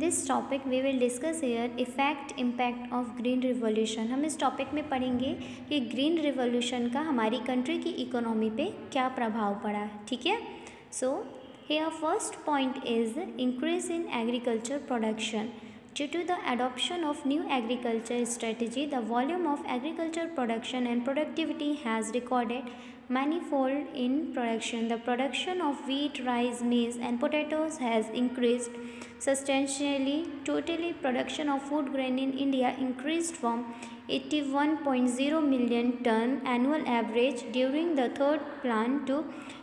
This topic we will discuss here effect impact of green revolution. हम इस topic में पढ़ेंगे कि ग्रीन रिवॉल्यूशन का हमारी कंट्री की इकोनॉमी पे क्या प्रभाव पड़ा है। ठीक है, so here first point is increase in agriculture production. Due to the adoption of new agriculture strategy, the volume of agriculture production and productivity has recorded manifold in production. The production of wheat, rice, maize and potatoes has increased substantially. Totally production of food grain in India increased from 81.0 million ton annual average during the third plan to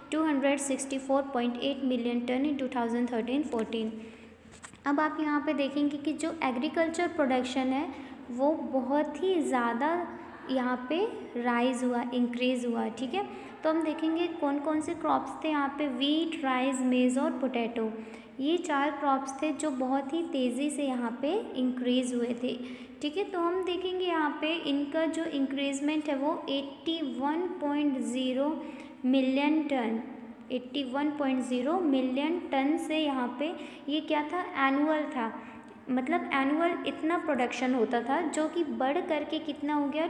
264.8 million ton in 2013-14. अब आप यहाँ पे देखेंगे कि जो agriculture production है वो बहुत ही ज़्यादा यहाँ पे राइज हुआ, इंक्रीज़ हुआ। ठीक है, तो हम देखेंगे कौन कौन से क्रॉप्स थे यहाँ पे। वीट, राइस, मेज़ और पोटैटो, ये 4 क्रॉप्स थे जो बहुत ही तेज़ी से यहाँ पे इंक्रीज़ हुए थे। ठीक है, तो हम देखेंगे यहाँ पे इनका जो इंक्रीजमेंट है वो 81.0 मिलियन टन 81.0 मिलियन टन से यहाँ पे ये क्या था, एनुअल था। मतलब एनुअल इतना प्रोडक्शन होता था जो कि बढ़ करके कितना हो गया,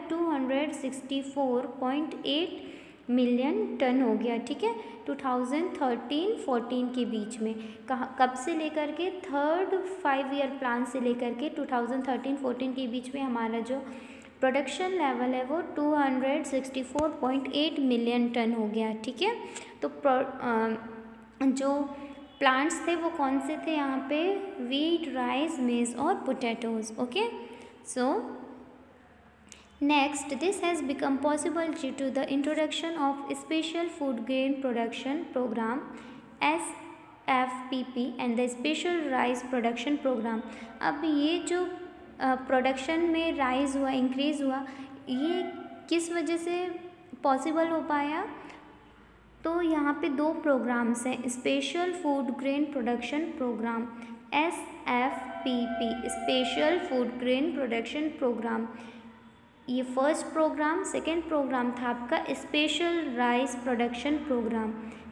264.8 मिलियन टन हो गया। ठीक है, 2013-14 के बीच में, कब से लेकर के थर्ड 5 ईयर प्लान से लेकर के 2013-14 के बीच में हमारा जो प्रोडक्शन लेवल है वो 264.8 मिलियन टन हो गया। ठीक है, तो जो प्लांट्स थे वो कौन से थे यहाँ पे, वीट, राइस, मेज और potatoes. Okay, so next, this has become possible due to the introduction of special food grain production programme SFPP and the special rice production programme. अब ये जो प्रोडक्शन में राइज हुआ, इंक्रीज़ हुआ, ये किस वजह से पॉसिबल हो पाया, तो यहाँ पे 2 प्रोग्राम्स हैं। Special food grain production programme SFPP, special food grain production programme, ये फर्स्ट प्रोग्राम। सेकेंड प्रोग्राम था आपका special rice production programme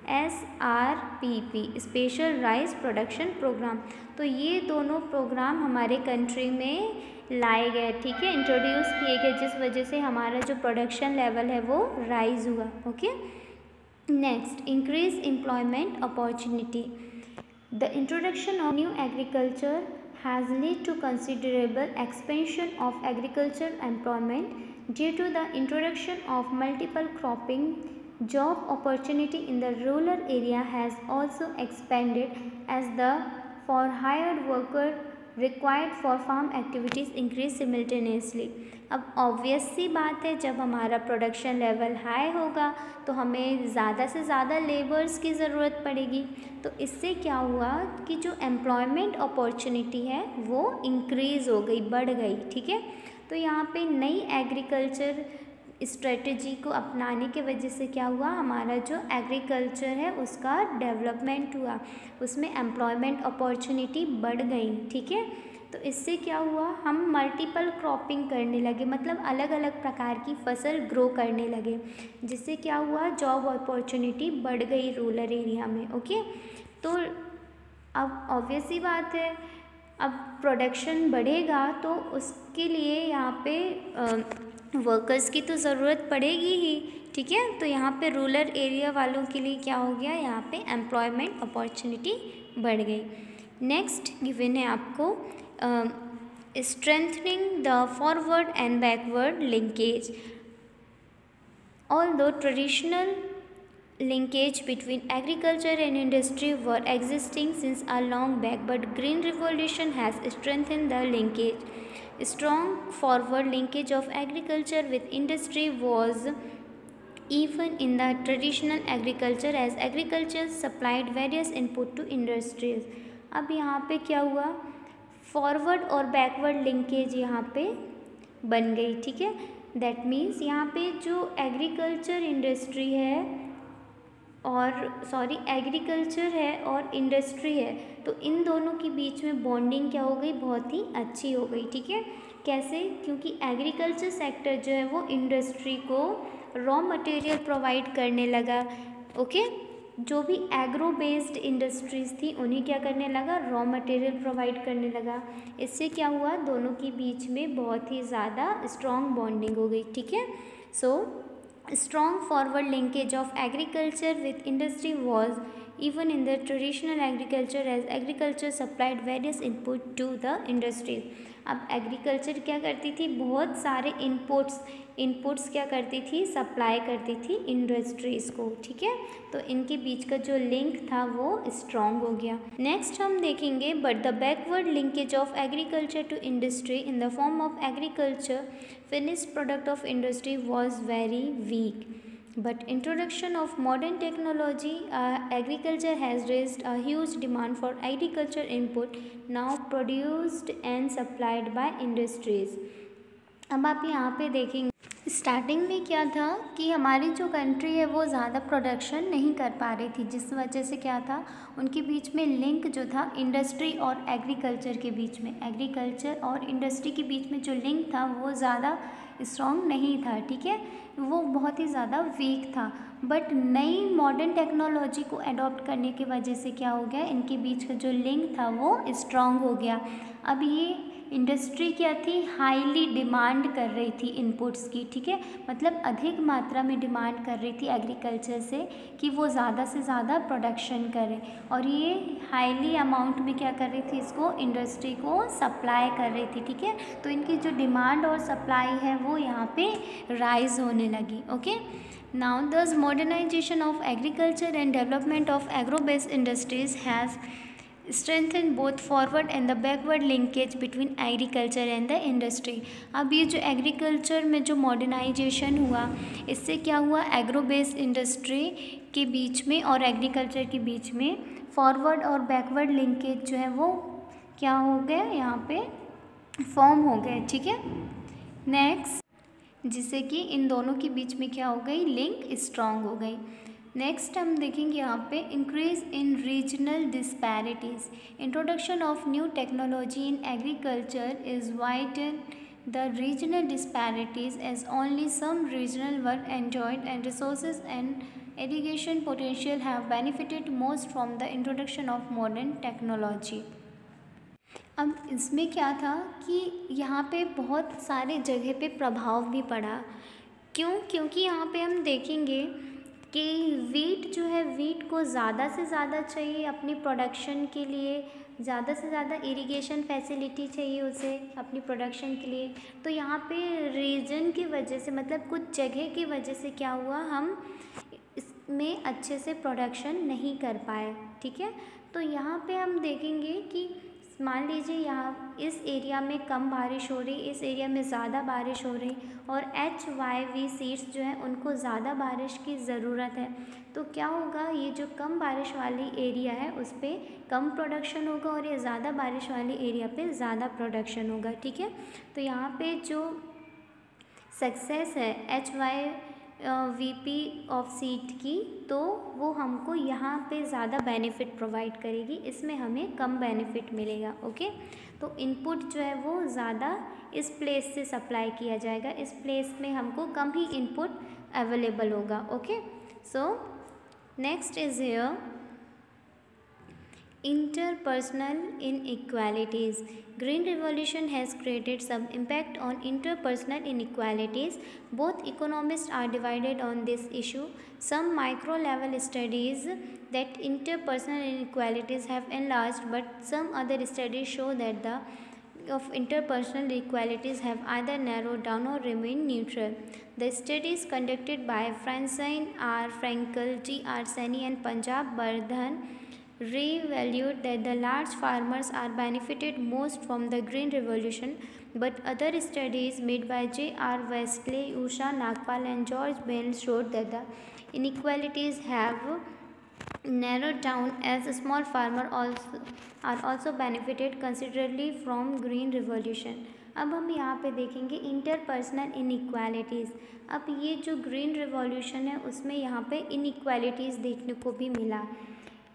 SRPP, special rice production programme. तो ये दोनों प्रोग्राम हमारे कंट्री में लाए गए, ठीक है, इंट्रोड्यूस किए गए, जिस वजह से हमारा जो प्रोडक्शन लेवल है वो राइज हुआ। Okay, next, increase employment opportunity. The introduction of new agriculture has led to considerable expansion of agriculture employment due to the introduction of multiple cropping. Job opportunity in the rural area has also expanded as the for hired worker required for farm activities increase simultaneously. अब obvious सी बात है, जब हमारा production level high होगा तो हमें ज़्यादा से ज़्यादा लेबर्स की ज़रूरत पड़ेगी। तो इससे क्या हुआ कि जो एम्प्लॉयमेंट अपॉर्चुनिटी है वो इंक्रीज़ हो गई, बढ़ गई। ठीक है, तो यहाँ पे नई एग्रीकल्चर स्ट्रेटजी को अपनाने के वजह से क्या हुआ, हमारा जो एग्रीकल्चर है उसका डेवलपमेंट हुआ, उसमें एम्प्लॉयमेंट अपॉर्चुनिटी बढ़ गई। ठीक है, तो इससे क्या हुआ, हम मल्टीपल क्रॉपिंग करने लगे, मतलब अलग अलग प्रकार की फसल ग्रो करने लगे, जिससे क्या हुआ, जॉब अपॉर्चुनिटी बढ़ गई रूरल एरिया में। ओके, तो अब ऑब्वियस ही बात है, अब प्रोडक्शन बढ़ेगा तो उसके लिए यहाँ पे वर्कर्स की तो ज़रूरत पड़ेगी ही। ठीक है, तो यहाँ पे रूरल एरिया वालों के लिए क्या हो गया, यहाँ पे एम्प्लॉयमेंट अपॉर्चुनिटी बढ़ गई। नेक्स्ट गिवन है आपको strengthening the forward and backward linkage. Although traditional linkage between agriculture and industry were existing since a long back, but green revolution has strengthened the linkage. Strong forward linkage of agriculture with industry was even in the traditional agriculture as agriculture supplied various input to industries. अब यहाँ पे क्या हुआ, forward और backward linkage यहाँ पे बन गई। ठीक है, दैट मीन्स यहाँ पे जो एग्रीकल्चर इंडस्ट्री है और एग्रीकल्चर है और इंडस्ट्री है, तो इन दोनों के बीच में बॉन्डिंग क्या हो गई, बहुत ही अच्छी हो गई। ठीक है, कैसे, क्योंकि एग्रीकल्चर सेक्टर जो है वो इंडस्ट्री को रॉ मटेरियल प्रोवाइड करने लगा। ओके, जो भी एग्रो बेस्ड इंडस्ट्रीज़ थी उन्हें क्या करने लगा, रॉ मटेरियल प्रोवाइड करने लगा। इससे क्या हुआ, दोनों के बीच में बहुत ही ज़्यादा स्ट्रॉन्ग बॉन्डिंग हो गई। ठीक है, so strong forward linkage of agriculture with industry was even in the traditional agriculture, as agriculture supplied various input to the industries. अब एग्रीकल्चर क्या करती थी, बहुत सारे इनपुट्स क्या करती थी, सप्लाई करती थी इंडस्ट्रीज़ को। ठीक है, तो इनके बीच का जो लिंक था वो स्ट्रॉन्ग हो गया। नेक्स्ट हम देखेंगे, but the backward linkage of agriculture to industry in the form of agriculture finished product of industry was very weak, but introduction of modern technology, agriculture has raised a huge demand for agriculture input now produced and supplied by industries. अब आप यहाँ पे देखेंगे, starting में क्या था कि हमारी जो कंट्री है वो ज़्यादा प्रोडक्शन नहीं कर पा रही थी, जिस वजह से क्या था, उनके बीच में लिंक जो था इंडस्ट्री और एग्रीकल्चर के बीच में, एग्रीकल्चर और इंडस्ट्री के बीच में जो लिंक था वो ज़्यादा स्ट्रॉन्ग नहीं था। ठीक है, वो बहुत ही ज़्यादा वीक था। बट नई मॉडर्न टेक्नोलॉजी को अडॉप्ट करने की वजह से क्या हो गया, इनके बीच का जो लिंक था वो स्ट्रॉन्ग हो गया। अब ये इंडस्ट्री क्या थी, हाईली डिमांड कर रही थी इनपुट्स की। ठीक है, मतलब अधिक मात्रा में डिमांड कर रही थी एग्रीकल्चर से कि वो ज़्यादा से ज़्यादा प्रोडक्शन करे, और ये हाईली अमाउंट में क्या कर रही थी, इसको इंडस्ट्री को सप्लाई कर रही थी। ठीक है, तो इनकी जो डिमांड और सप्लाई है वो यहाँ पे राइज होने लगी। Okay, now this modernisation of agriculture and development of agro based industries has strengthen both forward and the backward linkage between agriculture and the industry. अब ये जो एग्रीकल्चर में जो मॉडर्नाइजेशन हुआ, इससे क्या हुआ, एग्रो बेस्ड इंडस्ट्री के बीच में और एग्रीकल्चर के बीच में फॉरवर्ड और बैकवर्ड लिंकेज जो है वो क्या हो गया, यहाँ पे फॉर्म हो गए। ठीक है, नेक्स्ट, जिससे कि इन दोनों के बीच में क्या हो गई, लिंक स्ट्रॉन्ग हो गई। नेक्स्ट हम देखेंगे यहाँ पे, increase in regional disparities, introduction of new technology in agriculture is widen the regional disparities as only some regional were enjoyed and resources and irrigation potential have benefited most from the introduction of modern technology. अब इसमें क्या था कि यहाँ पे बहुत सारे जगह पे प्रभाव भी पड़ा। क्यों? क्योंकि यहाँ पे हम देखेंगे कि वीट जो है, वीट को ज़्यादा से ज़्यादा चाहिए अपनी प्रोडक्शन के लिए, ज़्यादा से ज़्यादा इरिगेशन फैसिलिटी चाहिए उसे अपनी प्रोडक्शन के लिए। तो यहाँ पे रीजन की वजह से, मतलब कुछ जगह की वजह से क्या हुआ, हम इसमें अच्छे से प्रोडक्शन नहीं कर पाए। ठीक है, तो यहाँ पे हम देखेंगे कि मान लीजिए यहाँ इस एरिया में कम बारिश हो रही, इस एरिया में ज़्यादा बारिश हो रही, और HYV सीड्स जो है उनको ज़्यादा बारिश की ज़रूरत है। तो क्या होगा, ये जो कम बारिश वाली एरिया है उस पर कम प्रोडक्शन होगा और ये ज़्यादा बारिश वाली एरिया पे ज़्यादा प्रोडक्शन होगा। ठीक है, तो यहाँ पे जो सक्सेस है HYVP ऑफ सीड की, तो वो हमको यहाँ पे ज़्यादा बेनिफिट प्रोवाइड करेगी, इसमें हमें कम बेनिफिट मिलेगा। ओके, तो इनपुट जो है वो ज़्यादा इस प्लेस से सप्लाई किया जाएगा, इस प्लेस में हमको कम ही इनपुट अवेलेबल होगा। Okay, so next is here interpersonal inequalities. Green Revolution has created some impact on interpersonal inequalities. Both economists are divided on this issue. Some micro-level studies that interpersonal inequalities have enlarged, but some other studies show that the of interpersonal inequalities have either narrowed down or remained neutral. The studies conducted by Francine R. Frankel, G.R. Seni and Punjab Bardhan revalued that the large farmers are benefited most from the Green Revolution, but other studies made by J.R. Westley, Usha Nagpal and George Bell showed that the inequalities have narrowed down as small farmers are also benefited considerably from Green Revolution. अब हम यहाँ पे देखेंगे interpersonal inequalities. अब ये जो green revolution है उसमें यहाँ पे इनइक्वालिटीज़ देखने को भी मिला।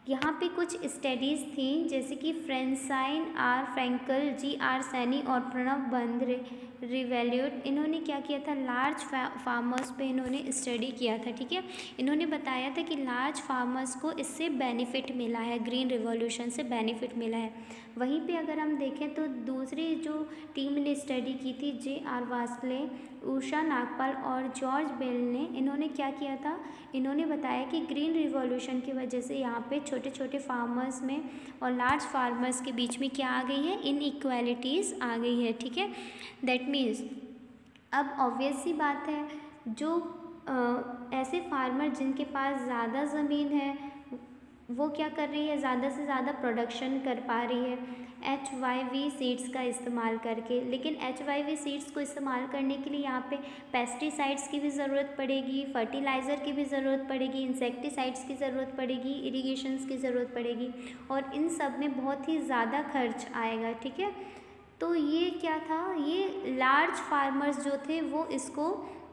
यहाँ पे कुछ स्टडीज़ थी जैसे कि Francine R Frankel, G R Saini और प्रणब बंद्रे रिवेल्यूट, इन्होंने क्या किया था, लार्ज फार्मर्स पे इन्होंने स्टडी किया था। ठीक है, इन्होंने बताया था कि लार्ज फार्मर्स को इससे बेनिफिट मिला है, ग्रीन रिवॉल्यूशन से बेनिफिट मिला है। वहीं पे अगर हम देखें तो दूसरी जो टीम ने स्टडी की थी, J R Wasley, Usha Nagpal और जॉर्ज बेल ने, इन्होंने क्या किया था, इन्होंने बताया कि ग्रीन रिवॉल्यूशन की वजह से यहाँ पे छोटे छोटे फार्मर्स में और लार्ज फार्मर्स के बीच में क्या आ गई है, इनइक्वालिटीज़ आ गई है। ठीक है, दैट मीन्स अब ऑब्वियस सी बात है, जो ऐसे फार्मर जिनके पास ज़्यादा ज़मीन है वो क्या कर रही है, ज़्यादा से ज़्यादा प्रोडक्शन कर पा रही है HYV सीड्स का इस्तेमाल करके। लेकिन HYV सीड्स को इस्तेमाल करने के लिए यहाँ पे पेस्टिसाइड्स की भी ज़रूरत पड़ेगी, फर्टिलाइज़र की भी ज़रूरत पड़ेगी, इंसेक्टिसाइड्स की ज़रूरत पड़ेगी, इरिगेशंस की ज़रूरत पड़ेगी, और इन सब में बहुत ही ज़्यादा खर्च आएगा। ठीक है, तो ये क्या था, ये लार्ज फार्मर्स जो थे वो इसको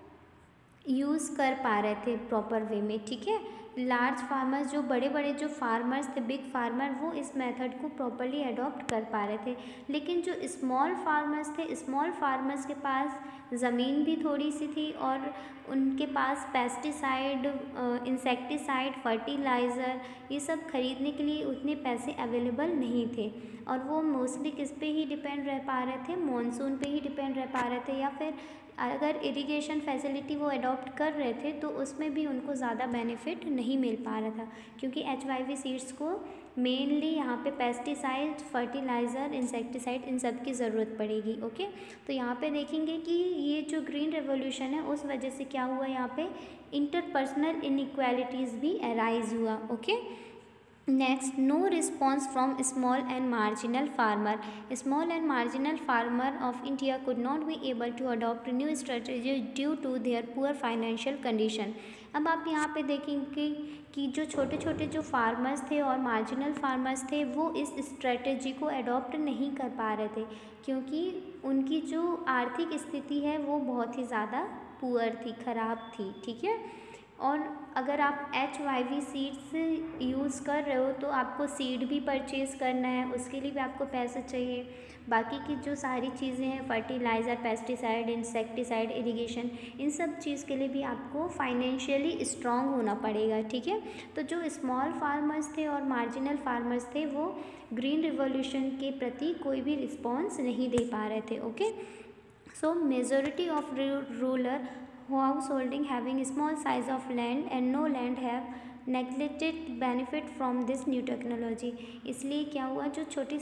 यूज़ कर पा रहे थे प्रॉपर वे में। ठीक है, लार्ज फार्मर्स, जो बड़े बड़े जो फार्मर्स थे, बिग फार्मर, वो इस मेथड को प्रॉपरली अडॉप्ट कर पा रहे थे। लेकिन जो स्मॉल फार्मर्स थे, स्मॉल फार्मर्स के पास ज़मीन भी थोड़ी सी थी और उनके पास पेस्टिसाइड, इंसेक्टिसाइड, फर्टिलाइज़र, ये सब खरीदने के लिए उतने पैसे अवेलेबल नहीं थे, और वो मोस्टली किस पे ही डिपेंड रह पा रहे थे, मॉनसून पे ही डिपेंड रह पा रहे थे, या फिर अगर इरिगेशन फैसिलिटी वो अडॉप्ट कर रहे थे तो उसमें भी उनको ज़्यादा बेनिफिट नहीं मिल पा रहा था, क्योंकि HYV सीड्स को मेनली यहाँ पे पेस्टिसाइड, फर्टिलाइज़र, इंसेक्टिसाइड, इन सब की ज़रूरत पड़ेगी। ओके, तो यहाँ पे देखेंगे कि ये जो ग्रीन रेवोल्यूशन है उस वजह से क्या हुआ, यहाँ पे इंटरपर्सनल इनइक्वालिटीज़ भी अराइज हुआ। Okay, next, no response from small and marginal farmer. Small and marginal farmer of India could not be able to adopt new strategy due to their poor financial condition. अब आप यहाँ पे देखेंगे कि जो छोटे छोटे जो फार्मर्स थे और मार्जिनल फार्मर्स थे वो इस स्ट्रेटजी को अडॉप्ट नहीं कर पा रहे थे, क्योंकि उनकी जो आर्थिक स्थिति है वो बहुत ही ज़्यादा पुअर थी, ख़राब थी। ठीक है, और अगर आप HYV सीड्स यूज़ कर रहे हो तो आपको सीड भी परचेज़ करना है, उसके लिए भी आपको पैसे चाहिए। बाकी की जो सारी चीज़ें हैं, फर्टिलाइज़र, पेस्टिसाइड, इंसेक्टिसाइड, इरिगेशन, इन सब चीज़ के लिए भी आपको फाइनेंशियली स्ट्रॉन्ग होना पड़ेगा। ठीक है, तो जो स्मॉल फार्मर्स थे और मार्जिनल फार्मर्स थे वो ग्रीन रिवॉल्यूशन के प्रति कोई भी रिस्पॉन्स नहीं दे पा रहे थे। Okay, so majority of rural householding having small size of land and no land have neglected benefit from this new technology। इसलिए क्या हुआ, जो छोटे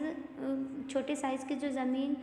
साइज़ के जो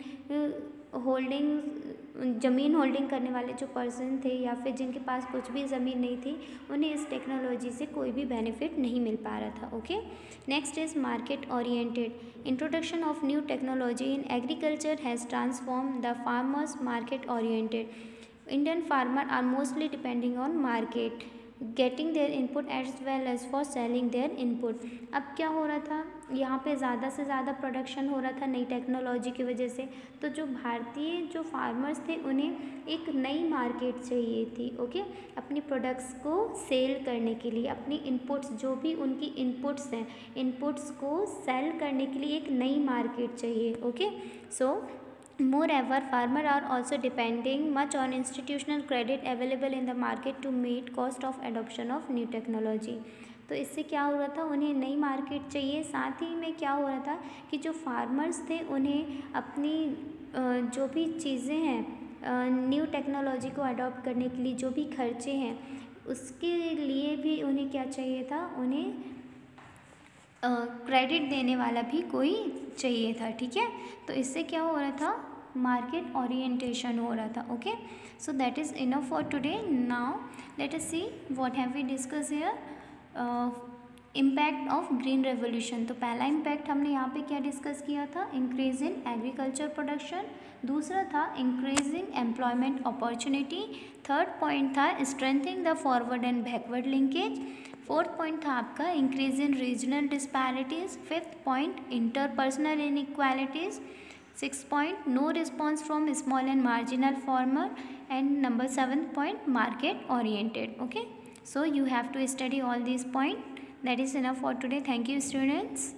ज़मीन होल्डिंग करने वाले जो पर्सन थे या फिर जिनके पास कुछ भी ज़मीन नहीं थी, उन्हें इस टेक्नोलॉजी से कोई भी बेनिफिट नहीं मिल पा रहा था। Okay, next is market oriented. Introduction of new technology in agriculture has transform the farmers market oriented. Indian farmers are mostly depending on market, getting their input as well as for selling their input। अब क्या हो रहा था, यहाँ पे ज़्यादा से ज़्यादा प्रोडक्शन हो रहा था नई टेक्नोलॉजी की वजह से, तो जो भारतीय जो फार्मर्स थे उन्हें एक नई मार्केट चाहिए थी। ओके, अपनी प्रोडक्ट्स को सेल करने के लिए, अपनी इनपुट्स, जो भी उनकी इनपुट्स हैं, इनपुट्स को सेल करने के लिए एक नई मार्केट चाहिए। Okay, so moreover, farmers are also depending much on institutional credit available in the market to meet cost of adoption of new technology। तो इससे क्या हो रहा था, उन्हें नई मार्केट चाहिए। साथ ही में क्या हो रहा था कि जो फार्मर्स थे उन्हें अपनी जो भी चीज़ें हैं न्यू टेक्नोलॉजी को अडॉप्ट करने के लिए जो भी खर्चे हैं उसके लिए भी उन्हें क्या चाहिए था, उन्हें क्रेडिट देने वाला भी कोई चाहिए था। ठीक है, तो इससे क्या हो रहा था, मार्केट ओरिएंटेशन हो रहा था। Okay, so that is enough for today. Now let us see what have we discuss here. Impact of green revolution. तो पहला इम्पैक्ट हमने यहाँ पे क्या डिस्कस किया था, इंक्रीज इन एग्रीकल्चर प्रोडक्शन। दूसरा था increasing employment opportunity. Third point था strengthening the forward and backward linkage. Fourth point था आपका increase in regional disparities. Fifth point interpersonal inequalities. Six point no response from small and marginal farmer. And number 7 point market oriented. Okay, so you have to study all these points. That is enough for today. Thank you, students.